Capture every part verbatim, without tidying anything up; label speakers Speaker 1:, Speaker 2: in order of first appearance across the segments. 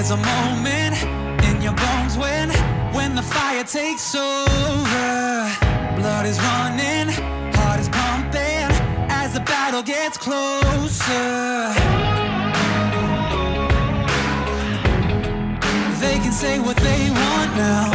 Speaker 1: There's a moment in your bones when, when the fire takes over. Blood is running, heart is pumping, as the battle gets closer. They can say what they want now,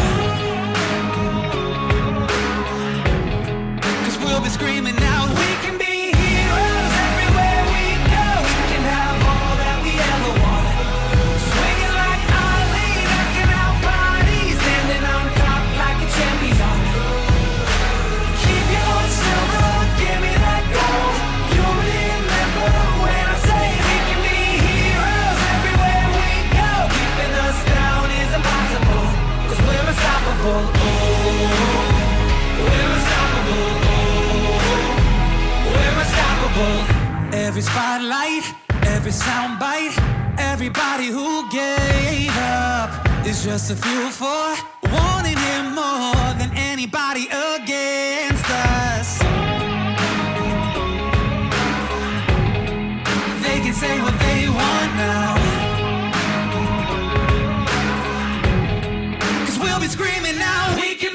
Speaker 1: 'cause we'll be screaming out, we can be heroes everywhere we go. We can have all that we ever want. Swinging like Ali, knocking out bodies, standing on top like a champion. Keep your own silver, give me that gold. You'll remember when I say we can be heroes everywhere we go. Keeping us down is impossible, 'cause we're unstoppable. Oh, we're unstoppable. Every spotlight, every soundbite, everybody who gave up is just a fuel for wanting him more than anybody against us. They can say what they want now, 'cause we'll be screaming now, we can